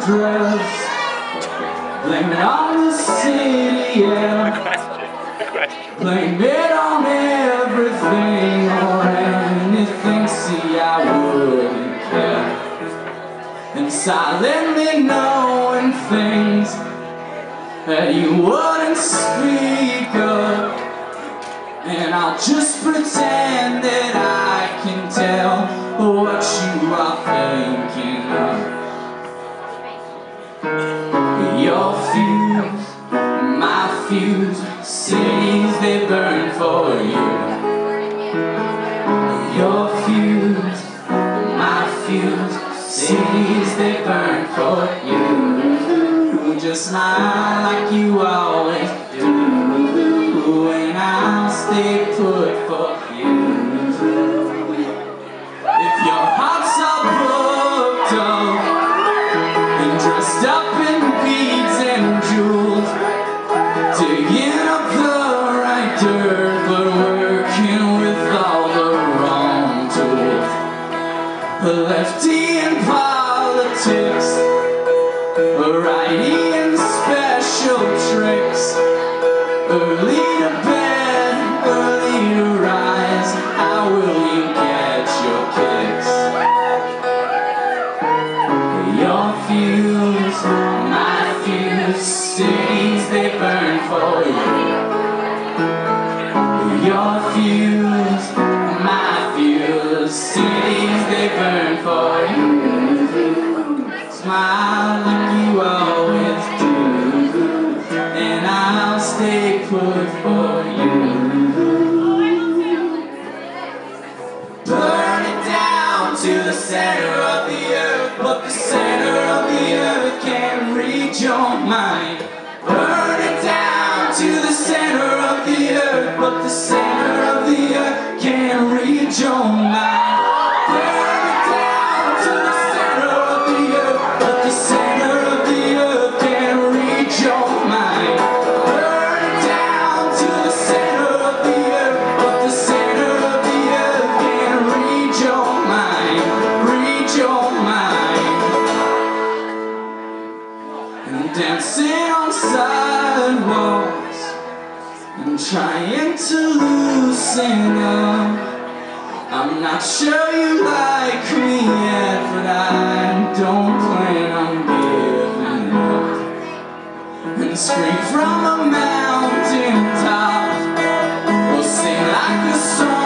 dress, blame it on the city, yeah. Blame it on everything or anything, see I wouldn't care. And silently knowing things that you wouldn't speak of, and I'll just pretend that I can tell what you are thinking of. Your fuse, my fuse, cities they burn for you. Your fuse, my fuse, cities they burn for you. Just smile like you always do, and I'll stay put for you. If your hearts are booked up and dressed up in beads and jewels, digging up the right dirt but working with all the wrong tools, lefty in politics, righty in special tricks, early to bed, early to rise, how will you get your kicks? Your fuse, my fuse, cities they burn for you. Your fuse, my fuse, cities they burn for you. Smile like you always do, and I'll stay put for you. Burn it down to the center of the earth, but the center of the earth can't reach your mind. Burn it down to the center of the earth, but the center of the earth can't reach your mind. Burn it down to the center of the earth, but the center of the earth can't reach your mind. Burn it down to the center of the earth, but the center of the earth can't reach your mind. Reach your mind. And dancing on sidewalks and trying to loosen up. I'm not sure you like me yet, but I don't plan on giving up. And scream from a mountain top, or sing like a song